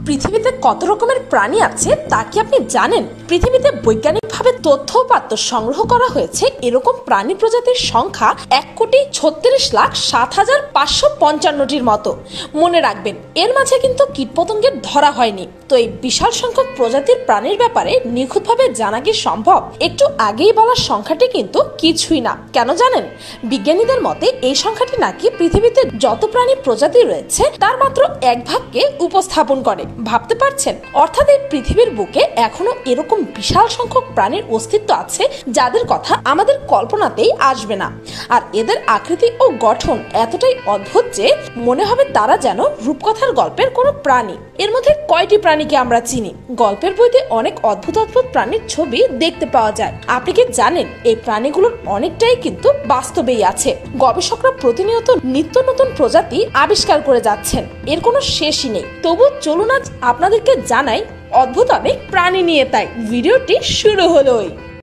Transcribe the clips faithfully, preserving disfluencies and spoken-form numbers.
পৃথিবীতে কত রকমের প্রাণী আছে তা কি আপনি জানেন? পৃথিবীতে বৈজ্ঞানিকভাবে তথ্য উপাত্ত সংগ্রহ করা হয়েছে এরকম প্রাণী প্রজাতির সংখ্যা এক কোটি ছত্রিশ লাখ সাত হাজার পাঁচশো পঞ্চান্নটির মতো। মনে রাখবেন, এর মাঝে কিন্তু কীটপতঙ্গের ধরা হয়নি। তো এই বিশাল সংখ্যক প্রজাতির প্রাণীর ব্যাপারে নিখুঁতভাবে জানা কি সম্ভব? একটু আগেই বলা সংখ্যাটি কিন্তু কিছুই না। কেন জানেন? বিজ্ঞানীদের মতে এই সংখ্যাটি নাকি পৃথিবীতে যত প্রাণী প্রজাতি রয়েছে তার মাত্র এক ভাগকে উপস্থাপন করে। ভাবতে পারছেন? অর্থাৎ এই পৃথিবীর বুকে এখনো এরকম বিশাল সংখ্যক প্রাণীর অস্তিত্ব আছে যাদের কথা আমাদের কল্পনাতেই আসবে না। আর এদের আকৃতি ও গঠন এতটাই অদ্ভুত যে মনে হবে তারা যেন রূপকথার গল্পের কোনো প্রাণী। এর মধ্যে কয়টি প্রাণীকে আমরা চিনি? গল্পের বইতে অনেক অদ্ভুত অদ্ভুত প্রাণীর ছবি দেখতে পাওয়া যায়। আপনি কি জানেন এই প্রাণীগুলোর অনেকটাই কিন্তু বাস্তবেই আছে? গবেষকরা প্রতিনিয়ত নিত্য নতুন প্রজাতি আবিষ্কার করে যাচ্ছেন, এর কোনো শেষই নেই। তবু চলুন আজ আপনাদেরকে জানাই অদ্ভুত অনেক প্রাণী নিয়ে। তাই ভিডিওটি শুরু হলোই।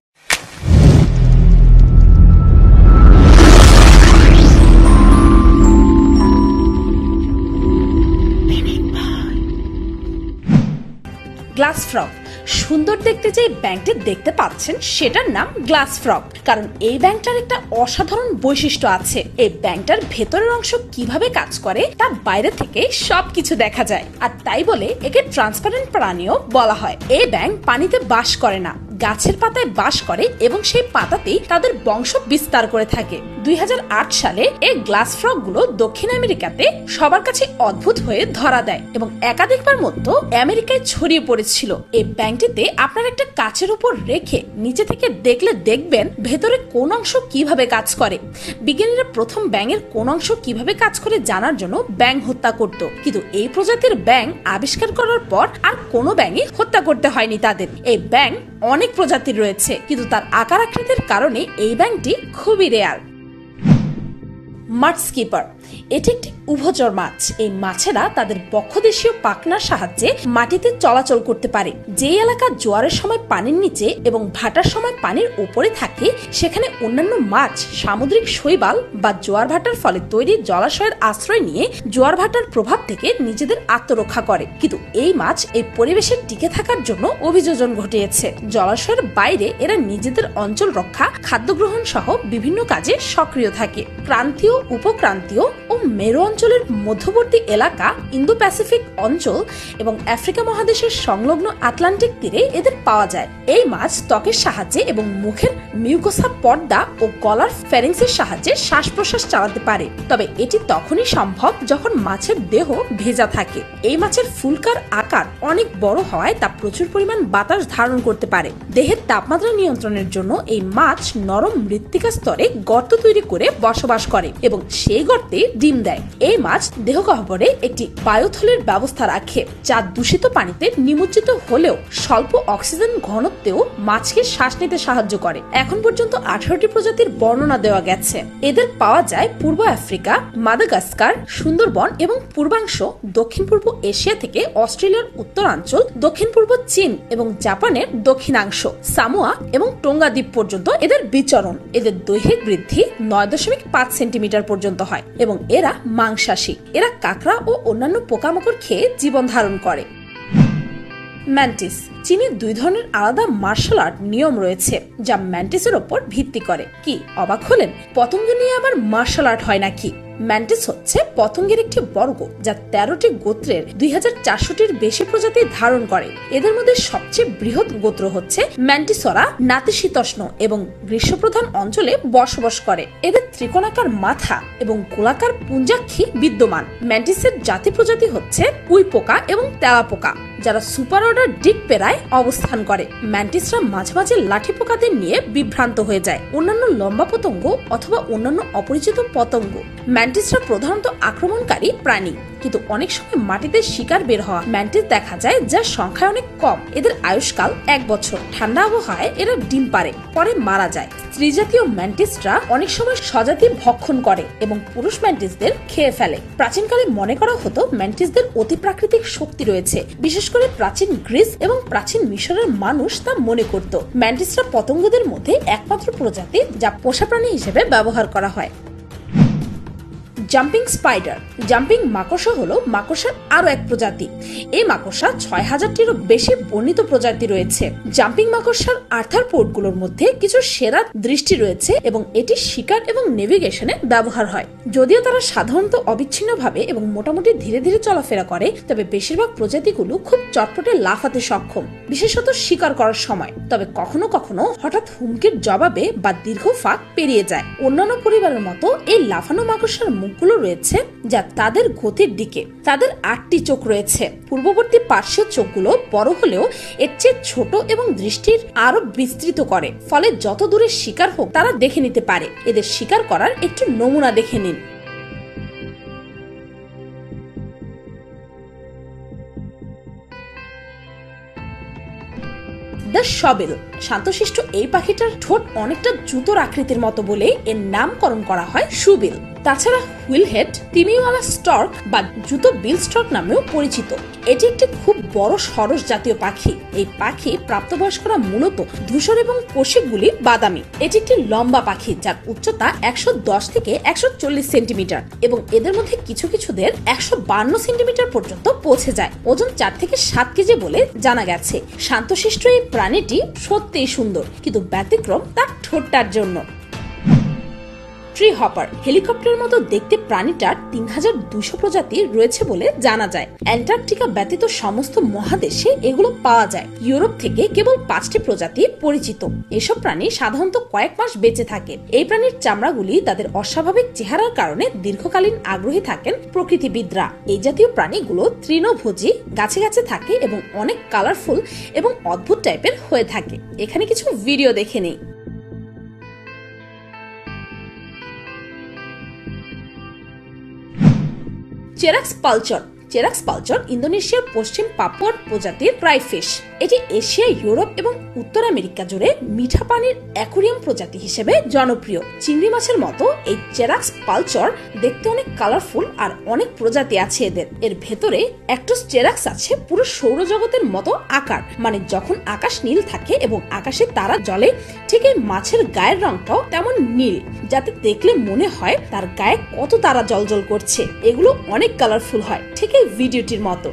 Glass frog. সুন্দর দেখতে যে ব্যাংকটি দেখতে পাচ্ছেন সেটার নাম গ্লাস ফ্রগ, কারণ এই ব্যাংকটার একটা অসাধারণ বৈশিষ্ট্য আছে। এই ব্যাংকটার ভেতরের অংশ কিভাবে কাজ করে তা বাইরে থেকে সবকিছু দেখা যায়, আর তাই বলে একে ট্রান্সপারেন্ট প্রাণীও বলা হয়। এই ব্যাংক পানিতে বাস করে না, গাছের পাতায় বাস করে এবং সেই পাতাতেই তাদের বংশ বিস্তার করে থাকে। দুই হাজার আট সালে এই গ্লাস ফ্রগ গুলো দক্ষিণ আমেরিকাতে সবার কাছে অদ্ভুত হয়ে ধরা দেয় এবং একাধিকবার মতো আমেরিকায় ছড়িয়ে পড়েছিল। এই ব্যাংকটিতে আপনার একটা কাচের উপর রেখে নিচে থেকে দেখলে দেখবেন ভেতরে কোন অংশ কিভাবে কাজ করে। বিজ্ঞানীরা প্রথম ব্যাঙের কোন অংশ কিভাবে কাজ করে জানার জন্য ব্যাঙ হত্যা করত, কিন্তু এই প্রজাতির ব্যাঙ আবিষ্কার করার পর আর কোনো ব্যাঙই হত্যা করতে হয়নি তাদের। এই ব্যাঙ অনেক প্রজাতির রয়েছে, কিন্তু তার আকার আকৃতির কারণে এই ব্যাঙটি খুবই রেয়ার। মাড স্কিপার। এটি একটি উভচর মাছ। এই মাছেরা তাদের বক্ষদেশীয় পাখনার সাহায্যে মাটিতে চলাচল করতে পারে। যে এলাকা জোয়ারের সময় পানির নিচে এবং ভাটার সময় পানির উপরে থাকে সেখানে অন্যান্য মাছ সামুদ্রিক শৈবাল বা জোয়ার ভাটার ফলে তৈরি জলাশয়ের আশ্রয় নিয়ে জোয়ার ভাটার প্রভাব থেকে নিজেদের আত্মরক্ষা করে, কিন্তু এই মাছ এই পরিবেশে টিকে থাকার জন্য অভিযোজন ঘটিয়েছে। জলাশয়ের বাইরে এরা নিজেদের অঞ্চল রক্ষা, খাদ্য গ্রহণ সহ বিভিন্ন কাজে সক্রিয় থাকে। ক্রান্তীয়, উপক্রান্তীয় ও মেরু অঞ্চলের মধ্যবর্তী এলাকা, ইন্দো প্যাসিফিক অঞ্চল এবং আফ্রিকা মহাদেশের সংলগ্ন আটলান্টিক তীরে এদের পাওয়া যায়। এই মাছ ত্বকের সাহায্যে এবং মুখের মিউকোসা পর্দা ও গলার ফ্যারিংসের সাহায্যে শ্বাস প্রশ্বাস চালাতে পারে, তবে এটি তখনই সম্ভব যখন মাছের দেহ ভেজা থাকে। এই মাছের ফুলকার আকার অনেক বড় হওয়ায় তা প্রচুর পরিমাণ বাতাস ধারণ করতে পারে। দেহের তাপমাত্রা নিয়ন্ত্রণের জন্য এই মাছ নরম মৃত্তিকা স্তরে গর্ত তৈরি করে বসবাস করে এবং সেই গর্তে ডিম দেয়। এই মাছ দেহগহ্বরে একটি বায়ুথলির ব্যবস্থা রাখে যা দূষিত পানিতে নিমজ্জিত হলেও স্বল্প অক্সিজেন ঘনত্বেও মাছকে শ্বাস নিতে সাহায্য করে। এখন পর্যন্ত আঠারোটি প্রজাতির বর্ণনা দেওয়া গেছে। এদের পাওয়া যায় পূর্ব আফ্রিকা, মাদাগাস্কার, সুন্দরবন এবং পূর্বাংশ, দক্ষিণ পূর্ব এশিয়া থেকে অস্ট্রেলিয়ার উত্তরাঞ্চল, দক্ষিণ পূর্ব চীন এবং জাপানের দক্ষিণাংশ, সামোয়া এবং টোঙ্গা দ্বীপ পর্যন্ত এদের বিচরণ। এদের দৈহিক বৃদ্ধি নয় দশমিক পাঁচ সেন্টিমিটার পর্যন্ত হয় এবং এরা মাংসাশী। এরা কাঁকড়া ও অন্যান্য পোকামাকড় খেয়ে জীবন ধারণ করে। ম্যান্টিস। চীনে দুই ধরনের আলাদা মার্শাল আর্ট নিয়ম রয়েছে যা ম্যান্টিসের ওপর ভিত্তি করে। কি অবাক হলেন? পতঙ্গ নিয়ে আবার মার্শাল আর্ট হয় নাকি? ম্যান্টিস হচ্ছে পতঙ্গের একটি বর্গ যা তেরোটি গোত্রের দুই হাজার চারশোটির বেশি প্রজাতি ধারণ করে। এদের মধ্যে সবচেয়ে বৃহৎ গোত্র হচ্ছে ম্যান্টিসরা, নাতিশীতোষ্ণ এবং গ্রীষ্মপ্রধান অঞ্চলে বসবাস করে। এদের ত্রিকোণাকার মাথা এবং গোলাকার পুঞ্জাক্ষী বিদ্যমান। ম্যান্টিসের জাতি প্রজাতি হচ্ছে উই পোকা এবং তেলা পোকা, যারা সুপার অর্ডার ডিকপেরায় অবস্থান করে। ম্যান্টিসরা মাঝে মাঝে লাঠি পোকাদের নিয়ে বিভ্রান্ত হয়ে যায়, অন্যান্য লম্বা পতঙ্গ অথবা অন্যান্য অপরিচিত পতঙ্গ। ম্যান্টিসরা প্রধানত আক্রমণকারী প্রাণী, কিন্তু অনেক সময় মাটিতে শিকার বের হওয়া ম্যান্টিস দেখা যায় যার সংখ্যা অনেক কম। এদের আয়ুষ্কাল এক বছর। ঠান্ডা আবহাওয়ায় এরা ডিম পারে, পরে মারা যায়। স্ত্রী জাতীয় ম্যান্টিসরা অনেক সময় স্বজাতি ভক্ষণ করে এবং পুরুষ ম্যান্টিসদের খেয়ে ফেলে। প্রাচীনকালে মনে করা হতো ম্যান্টিসদের অতি প্রাকৃতিক শক্তি রয়েছে, বিশেষ করে প্রাচীন গ্রিস এবং প্রাচীন মিশরের মানুষ তা মনে করত। ম্যান্টিসরা পতঙ্গদের মধ্যে একমাত্র প্রজাতি যা পোষা প্রাণী হিসেবে ব্যবহার করা হয়। Jumping spider. জাম্পিং মাকড়সা হলো মাকড়সার আরো এক প্রজাতি। এই মাকড়সা ছয় হাজারটিরও বেশি বর্ণিত প্রজাতি রয়েছে। জাম্পিং মাকড়সার আর্থারোপোডগুলোর মধ্যে কিছু সেরা দৃষ্টি রয়েছে এবং এটি শিকার এবং নেভিগেশনে ব্যবহার হয়। যদিও তারা সাধারণত অবিচ্ছিন্নভাবে এবং মোটামুটি ধীরে ধীরে চলাফেরা করে, তবে বেশিরভাগ প্রজাতিগুলো খুব চটপটে লাফাতে সক্ষম, বিশেষত শিকার করার সময়। তবে কখনো কখনো হঠাৎ হুমকির জবাবে বা দীর্ঘ ফাঁক পেরিয়ে যায়। অন্যান্য পরিবারের মতো এই লাফানো মাকড়সার মুখগুলো রয়েছে যা তাদের গতির দিকে। তাদের আটটি চোখ রয়েছে। পূর্ববর্তী পার্শ্বীয় চোখগুলো বড় হলেও এর চেয়ে ছোট এবং দৃষ্টির আরো বিস্তৃত করে, ফলে যত দূরে শিকার হোক তারা দেখে নিতে পারে। এদের শিকার করার একটু নমুনা দেখে নিন। The shoebill. শান্তশিষ্ট এই পাখিটার ঠোঁট অনেকটা জুতোর আকৃতির মতো বলে এর নামকরণ করা হয় শুবিল। তাছাড়া হুইলহেড তিমিওয়ালা স্টর্ক বা জুতো বিল স্টর্ক নামেও পরিচিত। এটি একটি খুব বড় সরস জাতীয় পাখি। এই পাখি প্রাপ্তবয়স্করা মূলত ধূসর এবং কোষিকগুলি বাদামি। এটি একটি লম্বা পাখি যার উচ্চতা একশো দশ থেকে একশো চল্লিশ সেন্টিমিটার এবং এদের মধ্যে কিছু কিছুদের একশো বান্ন সেন্টিমিটার পর্যন্ত পৌঁছে যায়। ওজন চার থেকে সাত কেজি বলে জানা গেছে। শান্তশিষ্ট এই প্রাণীটি সত্যিই সুন্দর, কিন্তু ব্যতিক্রম তার ঠোঁটটার জন্য। Treehopper. হেলিকপ্টারের মতো দেখতে প্রাণীটার তিন হাজার দুশো প্রজাতি রয়েছে বলে জানা যায়। অ্যান্টার্কটিকা ব্যতীত সমস্ত মহাদেশে এগুলো পাওয়া যায়। ইউরোপ থেকে কেবল পাঁচটি প্রজাতি পরিচিত। এসব প্রাণী সাধারণত কয়েক মাস বেঁচে থাকে। এই প্রাণীর চামড়াগুলি তাদের অস্বাভাবিক চেহারার কারণে দীর্ঘকালীন আগ্রহী থাকেন প্রকৃতিবিদরা। এই জাতীয় প্রাণীগুলো তৃণভোজী, গাছে গাছে থাকে এবং অনেক কালারফুল এবং অদ্ভুত টাইপের হয়ে থাকে। এখানে কিছু ভিডিও দেখে নেই। চেরাক্স পালচর। চেরাক্স পালচর ইন্দোনেশিয়ার পশ্চিম পাপুয়ার প্রজাতির ক্রাইফিশ। এটি এশিয়া, ইউরোপ এবং উত্তর আমেরিকা জুড়ে মিঠা পানির অ্যাকোরিয়াম প্রজাতি হিসেবে জনপ্রিয়। চিংড়ি মাছের মতো এই চেরাক্স পালচর দেখতে অনেক কালারফুল আর অনেক প্রজাতি আছে এদের। এর ভেতরে অ্যাক্টোস চেরাক্স আছে পুরো সৌরজগতের মতো আকার, মানে যখন আকাশ নীল থাকে এবং আকাশে তারা জ্বলে, ঠিক এই মাছের গায়ের রংটাও তেমন নীল, যাতে দেখলে মনে হয় তার গায়ে কত তারা জ্বলজ্বল করছে। এগুলো অনেক কালারফুল হয়, ঠিক এই ভিডিওটির মতো।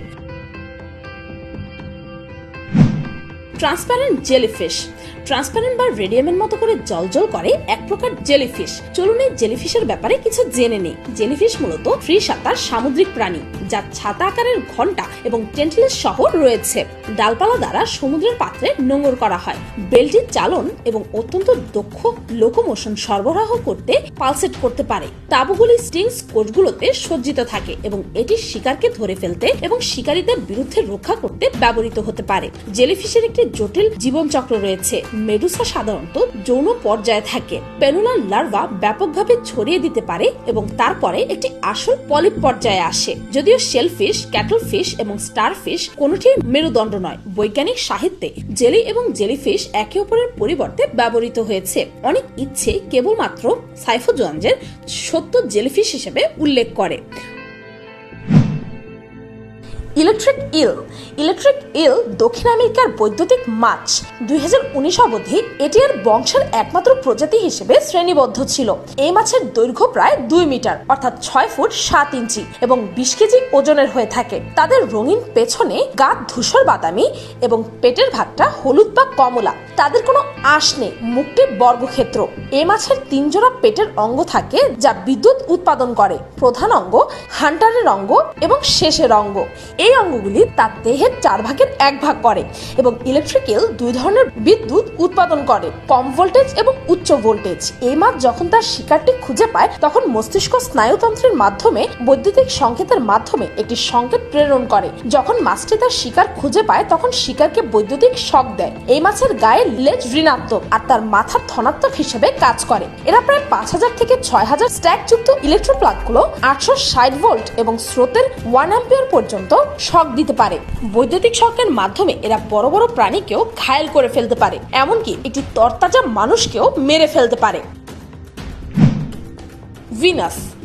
Transparent jellyfish. ট্রান্সপারেন্ট বা রেডিয়ামের মতো করে জলজল করে এক প্রকার জেলিফিশ। চলুন এই জেলিফিশের ব্যাপারে কিছু জেনে নেই। জেলিফিশ মূলত ফ্রি সাঁতার সামুদ্রিক প্রাণী, যার ছাতা আকারের ঘন্টা এবং টেন্টেলস সহ রয়েছে। ডালপালা দ্বারা সমুদ্রের পাত্রে নোঙর করা হয়। বেল্টির চালন এবং অত্যন্ত দক্ষ লোকোমোশন সরবরাহ করতে পালসেট করতে পারে। তাবুগুলি স্টিংস কোষগুলোতে সজ্জিত থাকে এবং এটি শিকারকে ধরে ফেলতে এবং শিকারীদের বিরুদ্ধে রক্ষা করতে ব্যবহৃত হতে পারে। জেলিফিশের একটি জটিল জীবনচক্র রয়েছে। মেডুসা সাধারণত যৌন পর্যায়ে থাকে। পেনুলার লার্ভা ব্যাপকভাবে ছড়িয়ে দিতে পারে এবং তারপরে একটি আসল পলিপ পর্যায়ে আসে। যদিও শেলফিশ, ক্যাটলফিশ এবং স্টারফিশ কোনটি মেরুদণ্ড নয়, বৈজ্ঞানিক সাহিত্যে জেলি এবং জেলিফিশ একে অপরের পরিবর্তে ব্যবহৃত হয়েছে। অনেক ইচ্ছে কেবলমাত্র সাইফোজোয়ানজের সত্য জেলিফিশ হিসেবে উল্লেখ করে। ইলেকট্রিক ইল। ইলেকট্রিক ইল দক্ষিণ আমেরিকার বৈদ্যুতিক মাছ। দুই হাজার উনিশ অবধি এটি এর বংশের একমাত্র প্রজাতি হিসেবে শ্রেণীবদ্ধ ছিল। এই মাছের দৈর্ঘ্য প্রায় দুই মিটার অর্থাৎ ছয় ফুট সাত ইঞ্চি এবং বিশ কেজি ওজনের হয়ে থাকে। তাদের রঙিন পেছনে গা ধূসর বাদামি এবং পেটের ভাগটা হলুদ বা কমলা। তাদের কোনো আঁশ নেই, মুখটি বর্গক্ষেত্র। এই মাছের তিন জোড়া পেটের অঙ্গ থাকে যা বিদ্যুৎ উৎপাদন করে। প্রধান অঙ্গ, হান্টারের অঙ্গ এবং শেষের অঙ্গ। এই অঙ্গগুলি তার দেহের চার ভাগের এক ভাগ করে এবং ইলেকট্রিক ইল দুই ধরনের বিদ্যুৎ উৎপাদন করে, কম ভোল্টেজ এবং উচ্চ ভোল্টেজ। এই মাছ যখন তার শিকারটি খুঁজে পায় তখন মস্তিষ্ক স্নায়ুতন্ত্রের মাধ্যমে বৈদ্যুতিক সংকেতের মাধ্যমে একটি সংকেত প্রেরণ করে। যখন মাছটি তার শিকার খুঁজে পায় তখন শিকারকে বৈদ্যুতিক শক দেয়। এই মাছের গায়ে লেজ ঋণাত্মক আর তার মাথা ধনাত্মক হিসেবে কাজ করে। এরা প্রায় পাঁচ হাজার থেকে ছয় হাজার স্ট্যাক যুক্ত ইলেকট্রোপ্লাগ গুলো আটশো ষাট ভোল্ট এবং স্রোতের ওয়ান অ্যাম্পিয়ার পর্যন্ত শক দিতে পারে। বৈদ্যুতিক শকের মাধ্যমে এরা বড় বড় প্রাণীকেও ঘায়েল করে ফেলতে পারে, এমনকি একটি তরতাজা মানুষকেও মেরে ফেলতে পারে। ভিনাস।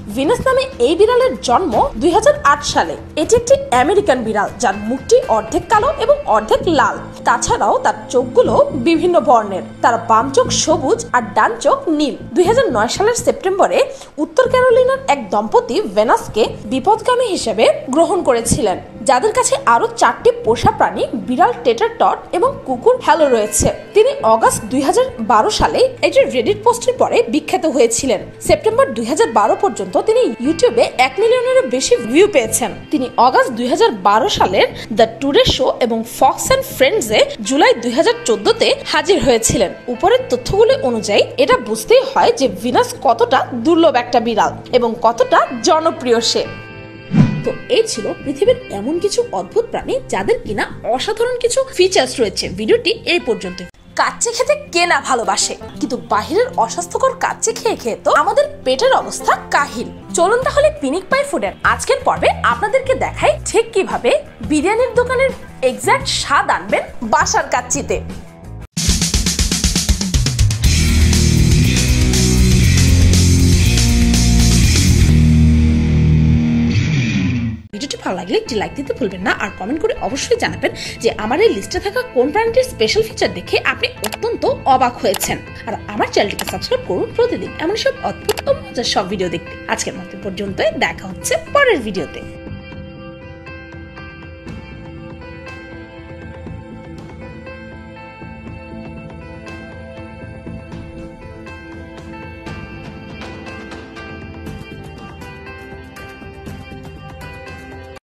ভিনাস নামে এই বিড়ালের জন্ম দুই হাজার আট সালে। এটি একটি আমেরিকান বিড়াল যার মুখটি অর্ধেক কালো এবং অর্ধেক লাল। তাছাড়াও তার চোখগুলো বিভিন্ন বর্ণের, তার বাম চোখ সবুজ আর ডান চোখ নীল। দুই হাজার নয় সালের সেপ্টেম্বরে উত্তর ক্যারোলিনার এক দম্পতি ভেনাসকে বিপদগামী হিসেবে গ্রহণ করেছিলেন, যাদের কাছে আরো চারটি পোষা প্রাণী বিড়াল টেটার টট এবং কুকুর হ্যালো রয়েছে। তিনি অগাস্ট দুই হাজার বারো সালে একটি রেডিট পোস্টের পরে বিখ্যাত হয়েছিলেন। সেপ্টেম্বর দুই হাজার বারো পর্যন্ত তিনি ইউটিউবে এক মিলিয়নেরও বেশি ভিউ পেয়েছেন। তিনি অগাস্ট দুই হাজার বারো সালের দ্য টুডে শো এবং ফক্স অ্যান্ড ফ্রেন্ডসে জুলাই দুই হাজার চোদ্দতে হাজির হয়েছিলেন। উপরের তথ্যগুলি অনুযায়ী এটা বুঝতেই হয় যে ভিনাস কতটা দুর্লভ একটা বিড়াল এবং কতটা জনপ্রিয় সে। তো এই ছিল পৃথিবীর এমন কিছু অদ্ভুত প্রাণী যাদের কিনা অসাধারণ কিছু ফিচার্স রয়েছে। ভিডিওটি এই পর্যন্ত। কাচ্চি খেতে কে না ভালোবাসে, কিন্তু বাহিরের অস্বাস্থ্যকর কাচ্চি খেয়ে খেয়ে তো আমাদের পেটের অবস্থা কাহিল। চলুন তাহলে পিনিক পাই ফুডের আজকের পর্বে আপনাদেরকে দেখাই ঠিক কিভাবে বিরিয়ানির দোকানের এক্সাক্ট স্বাদ আনবেন বাসার কাচ্চিতে। ভিডিওটি ভালো লাগলে একটি লাইক দিতে ভুলবেন না, আর কমেন্ট করে অবশ্যই জানাবেন যে আমার এই লিস্টে থাকা কোন প্রাণীটির স্পেশাল ফিচার দেখে আপনি অত্যন্ত অবাক হয়েছেন। আর আমার চ্যানেলটিকে সাবস্ক্রাইব করুন প্রতিদিন এমন সব অদ্ভুত ও মজার সব ভিডিও দেখতে। আজকের মতো পর্যন্ত, দেখা হচ্ছে পরের ভিডিওতে।